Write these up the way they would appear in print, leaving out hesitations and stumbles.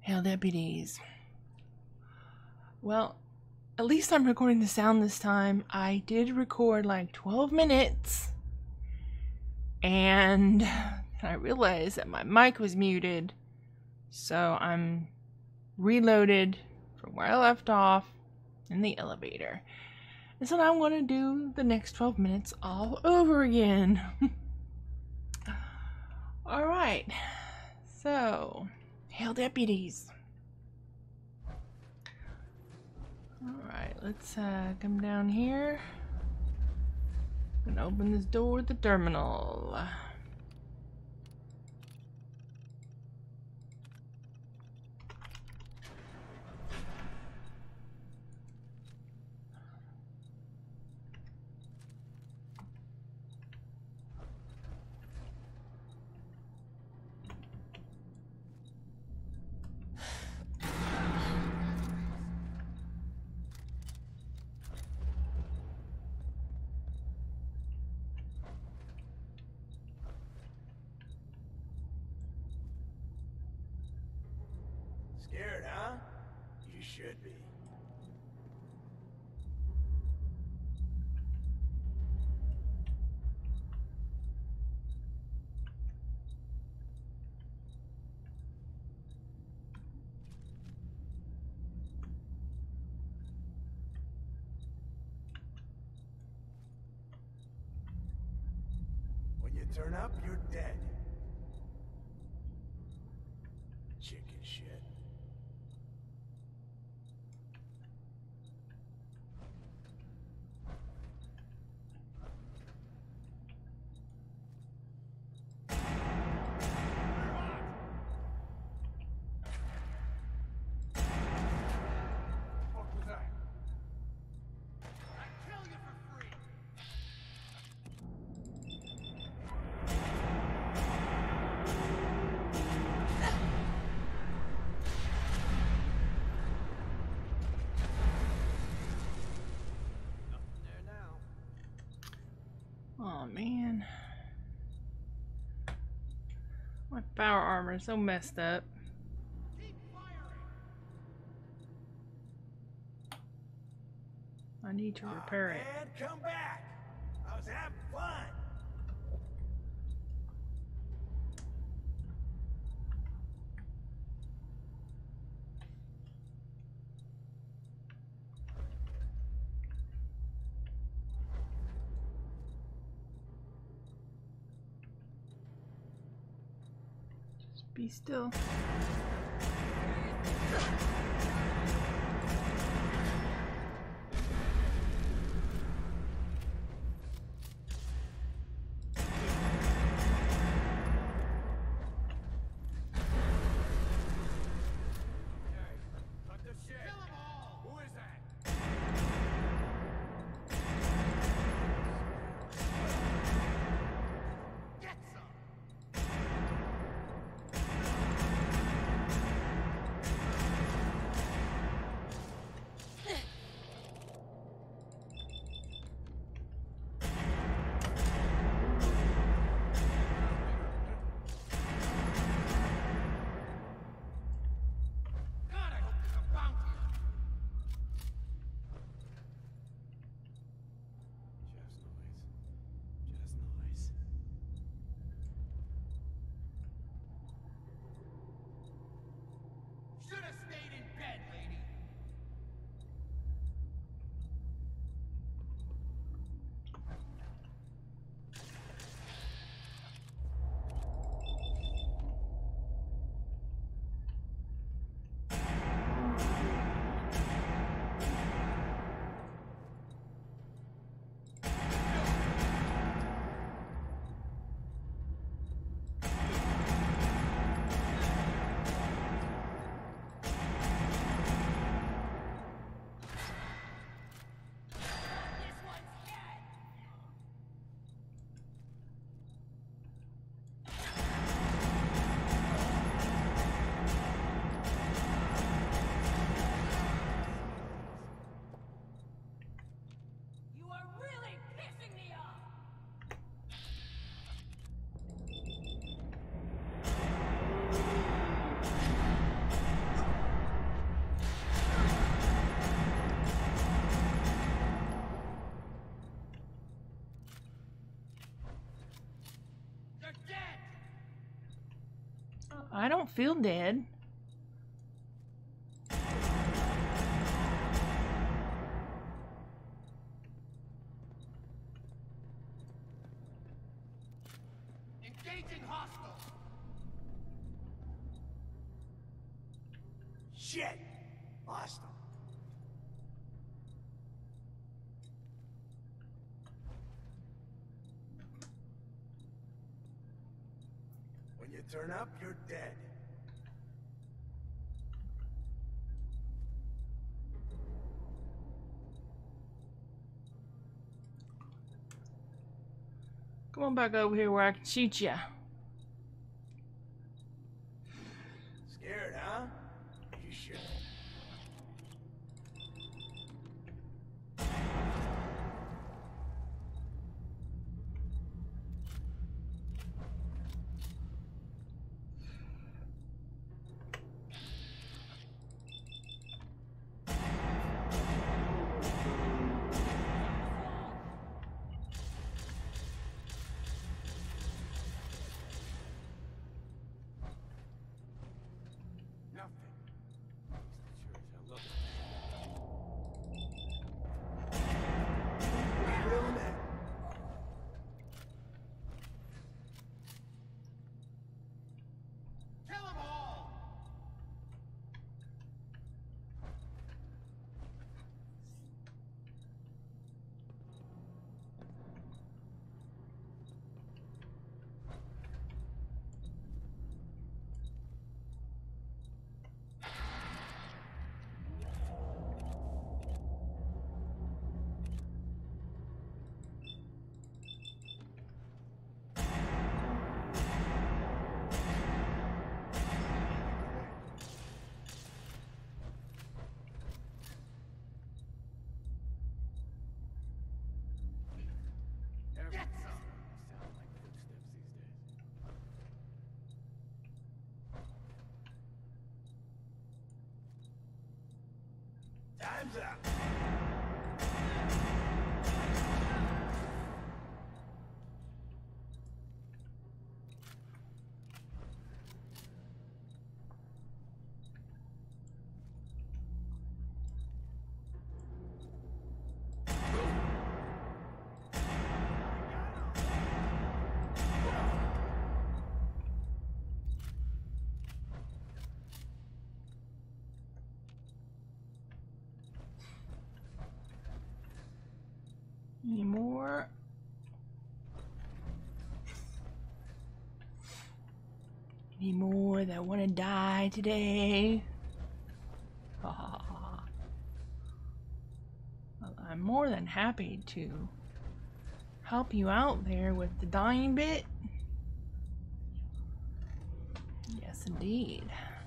Hail deputies. Well, at least I'm recording the sound this time. I did record like 12 minutes. And I realized that my mic was muted. So I'm reloaded from where I left off in the elevator. And so now I'm going to do the next 12 minutes all over again. Alright. So, hail deputies. Alright, let's come down here. I'm gonna open this door to the terminal. Scared, huh? You should be. When you turn up, you're dead. Chicken shit. Oh man. My power armor is so messed up. I need to repair it. Man, come back! I was having fun! Just be still. Cut the shit! Kill 'em all! Who is that? Get some! I don't feel dead. Engaging hostile. Shit! Hostile. When you turn up, you're dead. Come on back over here where I can shoot ya. Scared, huh? You should. Nothing. Real men. Kill them all! Get some! Sound like footsteps these days. Time's up. Any more? Any more that want to die today? Well, I'm more than happy to help you out there with the dying bit. Yes, indeed.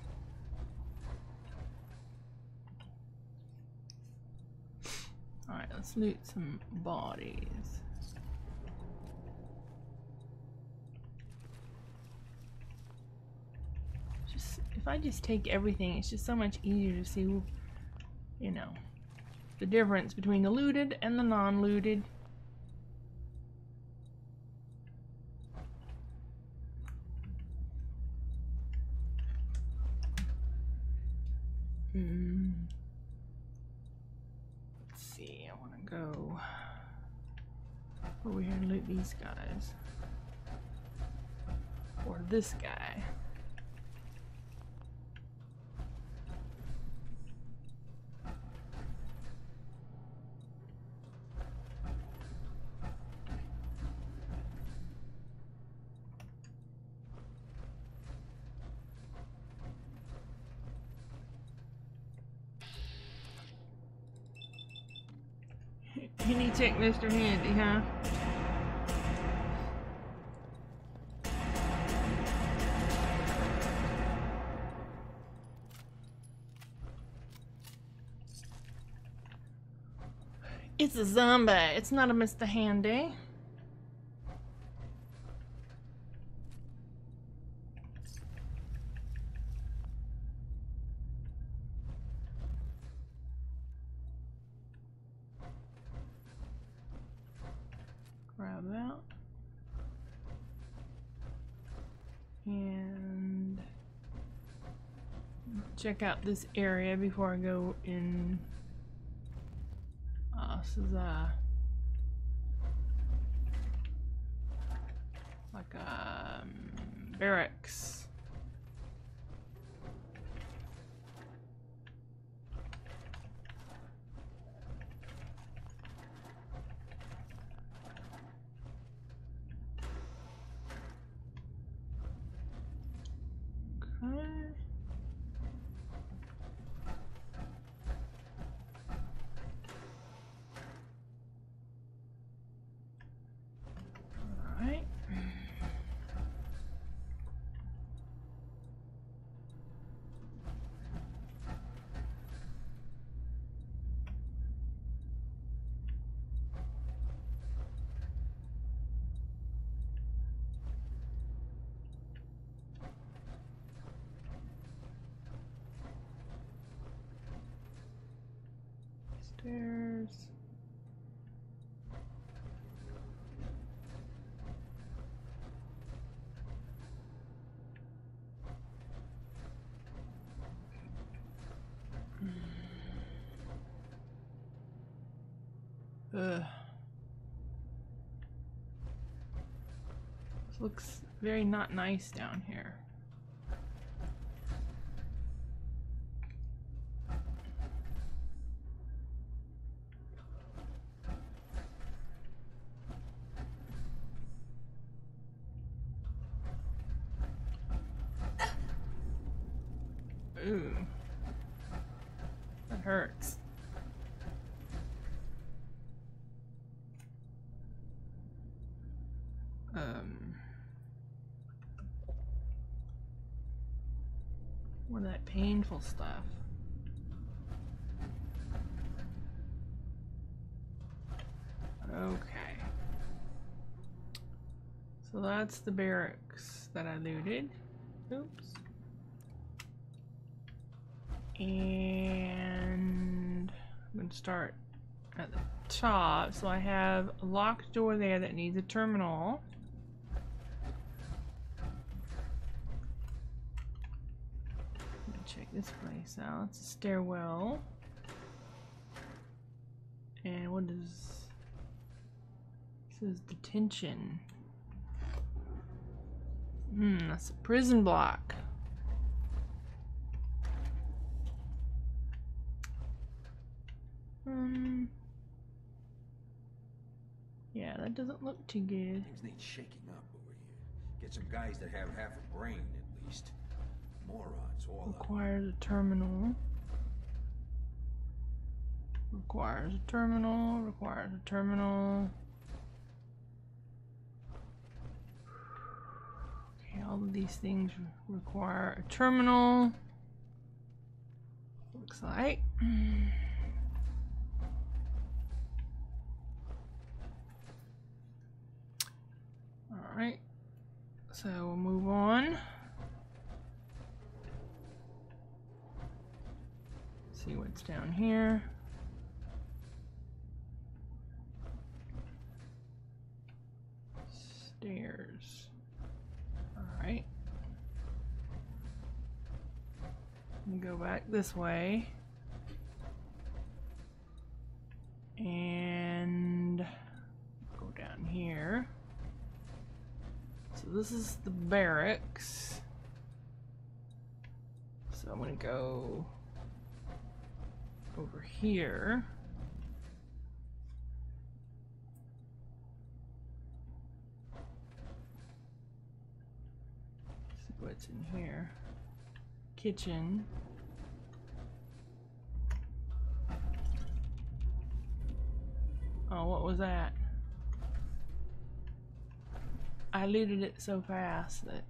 Alright, let's loot some bodies. If I just take everything, it's just so much easier to see, you know, the difference between the looted and the non-looted. Let's see, I want to go over here and loot these guys. Or this guy. Henny check Mr. Handy, huh? It's a zombie. It's not a Mr. Handy. Grab that. And check out this area before I go in. This is like a barracks. Okay. All right. Stairs. Ugh. This looks very not nice down here. Ooh. That hurts. More of that painful stuff. Okay. So that's the barracks that I looted. Oops. And I'm going to start at the top. So I have a locked door there that needs a terminal. I'm going to check this place out. It's a stairwell. And what is... This is detention. That's a prison block. Yeah, that doesn't look too good. Things need shaking up over here. Get some guys that have half a brain, at least. Morons, all of them. Requires a terminal. Requires a terminal. Requires a terminal. Okay, all of these things require a terminal. Looks like. Alright, so we'll move on. See what's down here. Stairs. Alright. Go back this way. And go down here. So this is the barracks. So I'm gonna go over here. See what's in here. Kitchen. Oh, what was that? I looted it so fast that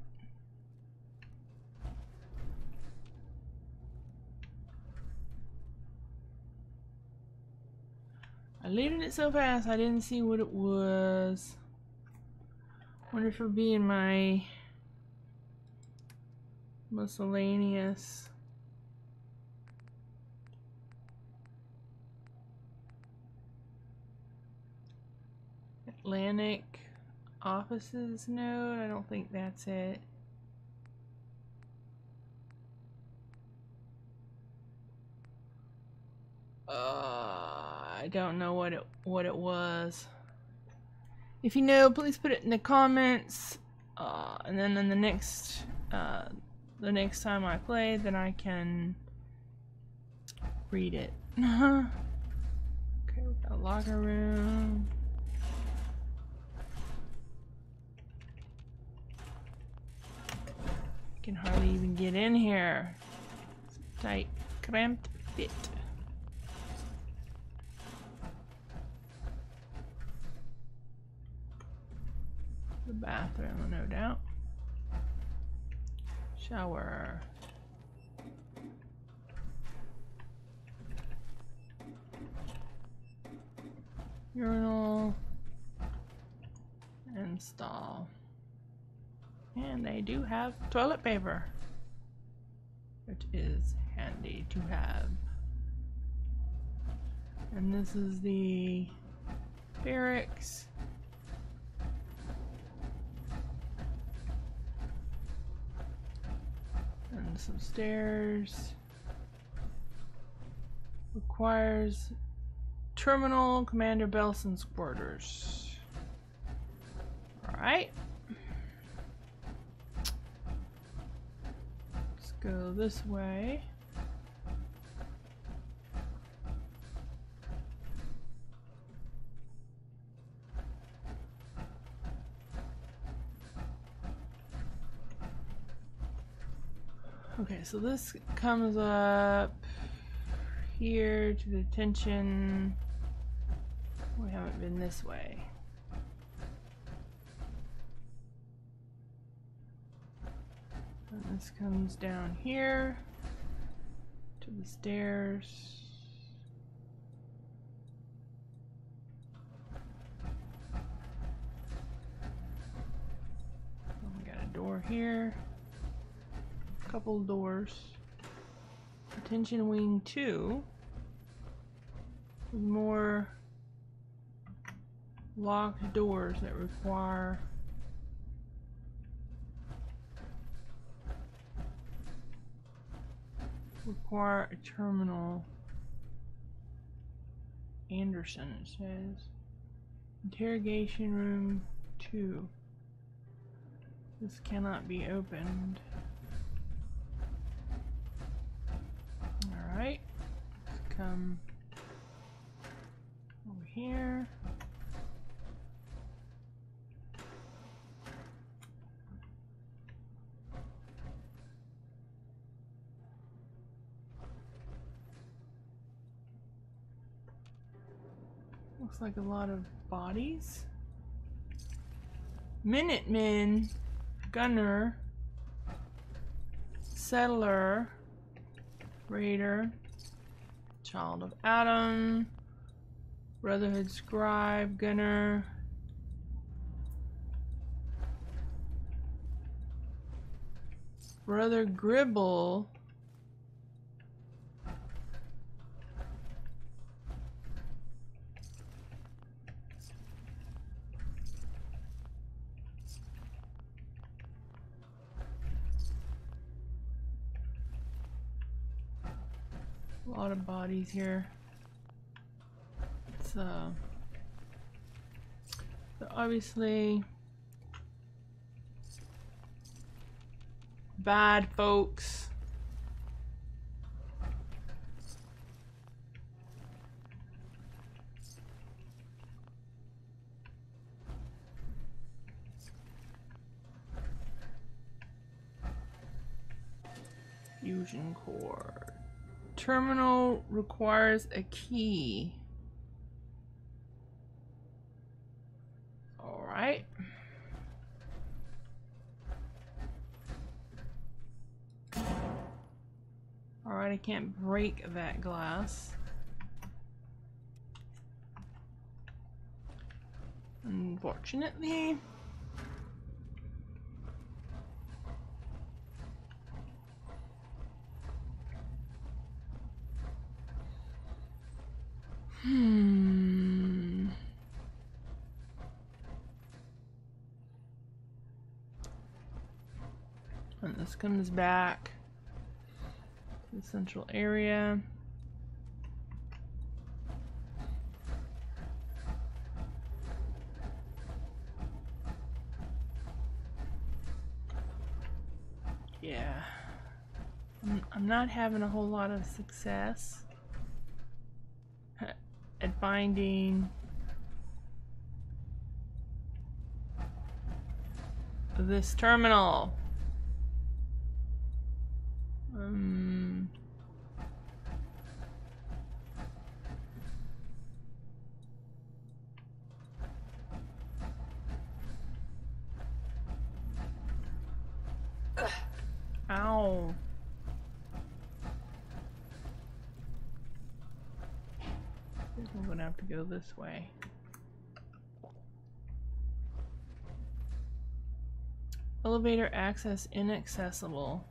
I didn't see what it was. Wonder if it'll be in my miscellaneous. Atlantic offices? No, I don't think that's it. I don't know what it was. If you know, please put it in the comments. And then in the next time I play, then I can read it. Okay, we got a locker room. I can hardly even get in here. It's a tight, cramped fit. The bathroom, no doubt. Shower. Urinal. And stall. And they do have toilet paper, which is handy to have. And this is the barracks. And some stairs. Requires Terminal Commander Belson's quarters. Alright. Let's go this way. Okay, so this comes up here to the detention. We haven't been this way. And this comes down here to the stairs. We got a door here. Couple doors. Detention wing 2. With more locked doors that require a terminal. Anderson, it says. Interrogation room 2. This cannot be opened. Alright, let's come over here. Looks like a lot of bodies. Minutemen, Gunner, Settler, Raider, Child of Adam, Brotherhood Scribe, Gunner, Brother Gribble, a lot of bodies here. It's so obviously bad folks. Fusion core. Terminal requires a key. All right. All right, I can't break that glass. Unfortunately. And this comes back to the central area. Yeah. I'm not having a whole lot of success at finding this terminal. Ow. I think I'm gonna have to go this way. Elevator access inaccessible.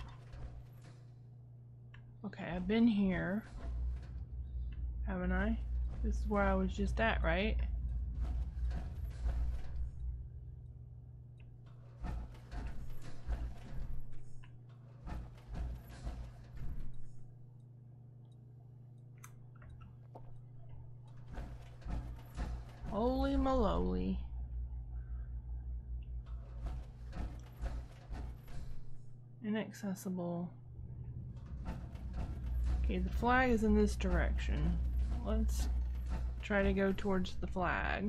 Okay, I've been here. Haven't I? This is where I was just at, right? Holy moly. Inaccessible. Okay, the flag is in this direction. Let's try to go towards the flag.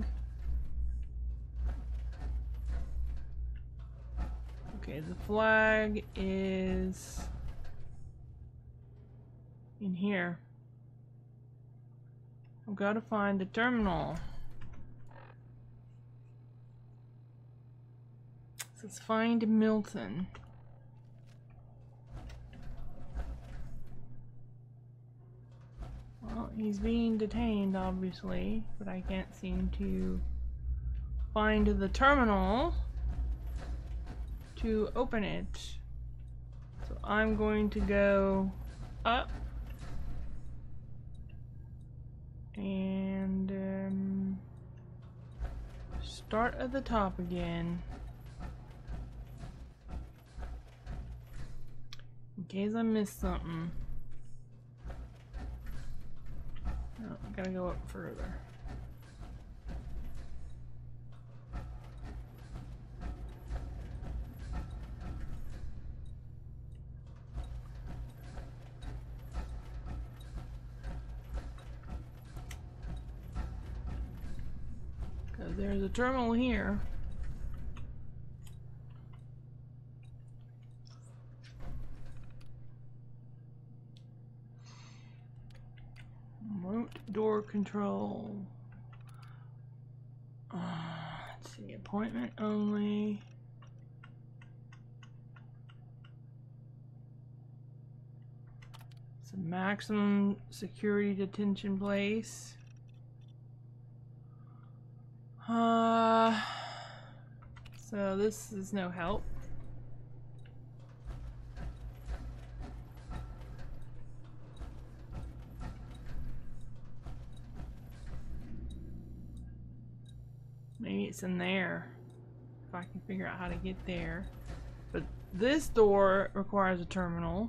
Okay, the flag is in here. I've got to find the terminal. So let's find Milton. Well, he's being detained, obviously, but I can't seem to find the terminal to open it. So I'm going to go up and start at the top again. In case I missed something. Oh, I gotta go up further. Because there's a terminal here. Remote door control. Let's see, appointment only. It's a maximum security detention place. So this is no help. Maybe it's in there, if I can figure out how to get there. But this door requires a terminal.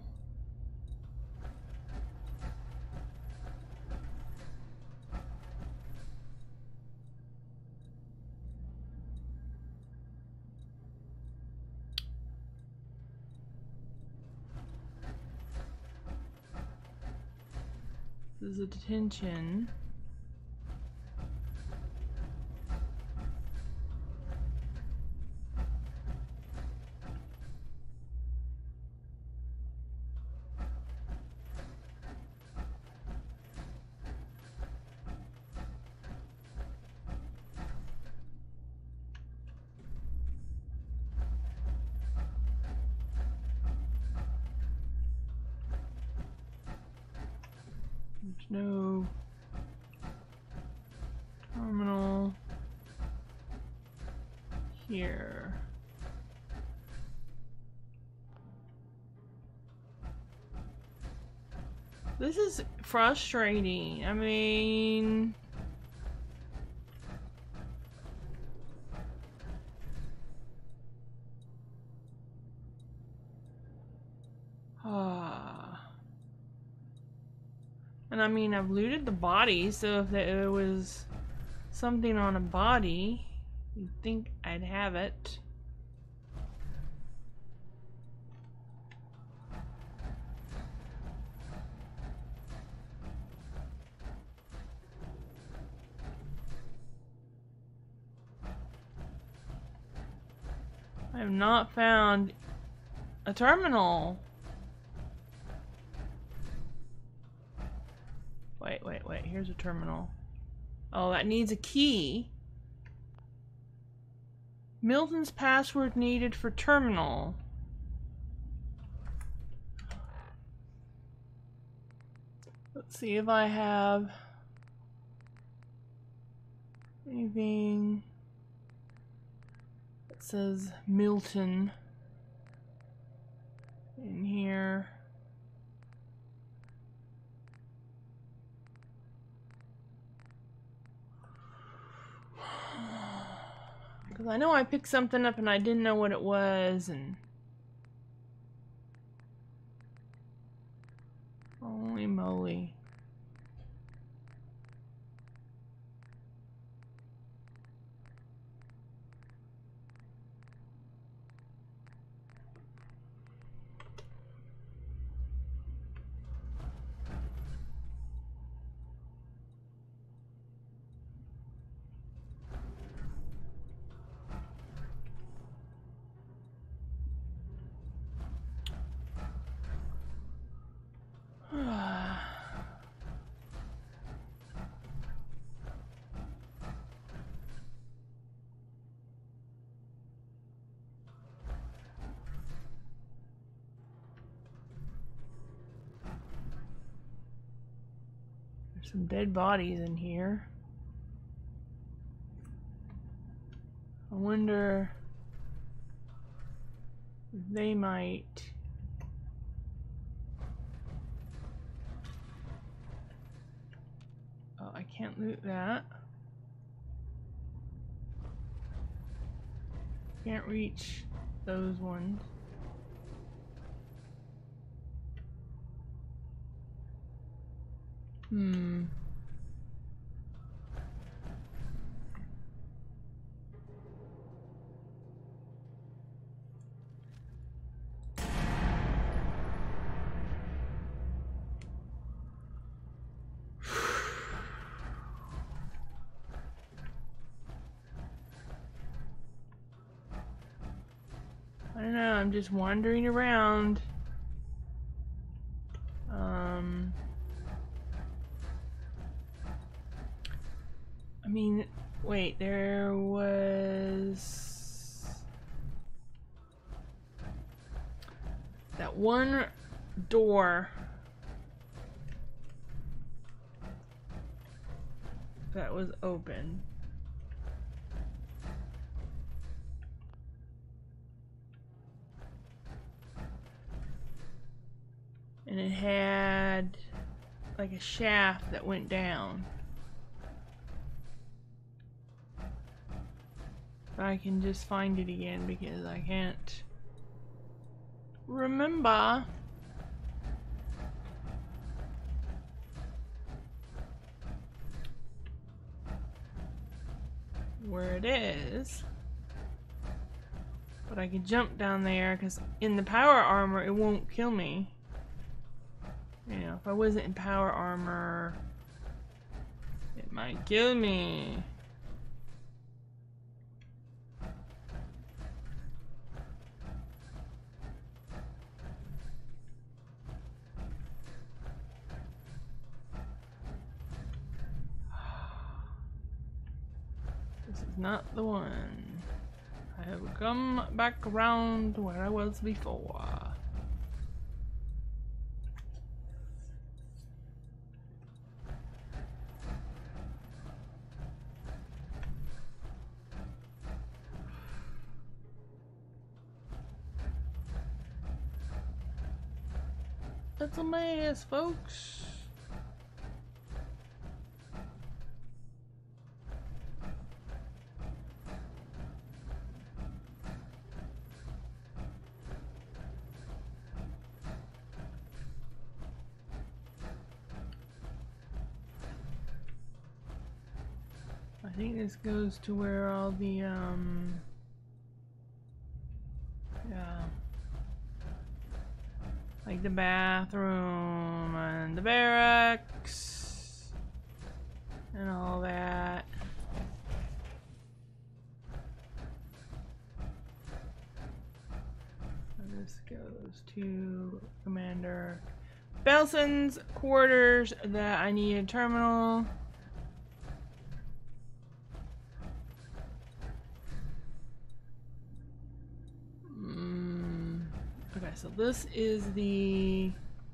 This is a detention. There's no terminal here. This is frustrating. I mean, and I mean, I've looted the body, so if there was something on a body, you'd think I'd have it. I have not found a terminal. Wait. Here's a terminal. Oh, that needs a key. Milton's password needed for terminal. Let's see if I have anything that says Milton in here. Because I know I picked something up and I didn't know what it was, and holy moly. There's some dead bodies in here. I wonder if they might... Oh, I can't loot that. Can't reach those ones. I don't know, I'm just wandering around. I mean, wait, there was that one door that was open. And it had like a shaft that went down. If I can just find it again, because I can't remember where it is. But I can jump down there, because in the power armor it won't kill me. You know, if I wasn't in power armor, it might kill me. This is not the one. I have come back around to where I was before. That's a mess, folks. I think this goes to where all the, yeah. Like the bathroom and the barracks and all that. this goes to Commander Belson's quarters. That I need a terminal. Okay, so this is the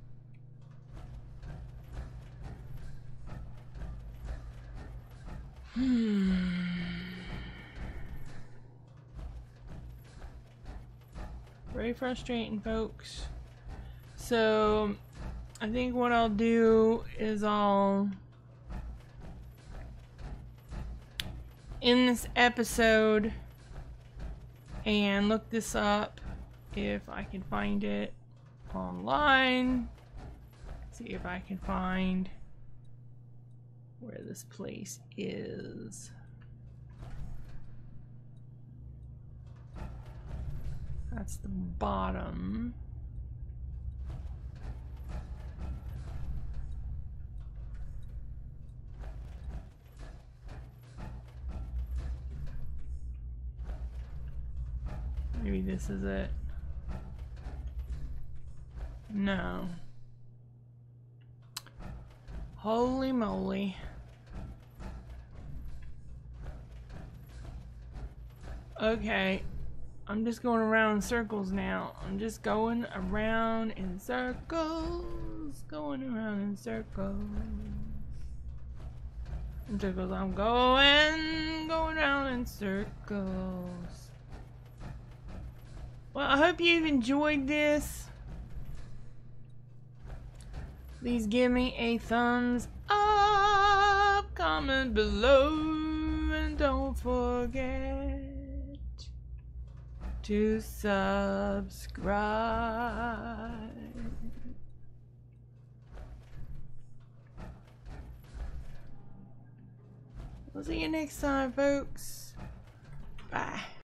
very frustrating, folks. So I think what I'll do is I'll end this episode and look this up if I can find it online. See if I can find where this place is. That's the bottom. Maybe this is it. No. Holy moly. Okay. I'm just going around in circles now. I'm just going around in circles. Going around in circles. In circles. I'm going around in circles. Well, I hope you've enjoyed this. Please give me a thumbs up, comment below, and don't forget to subscribe. We'll see you next time, folks. Bye.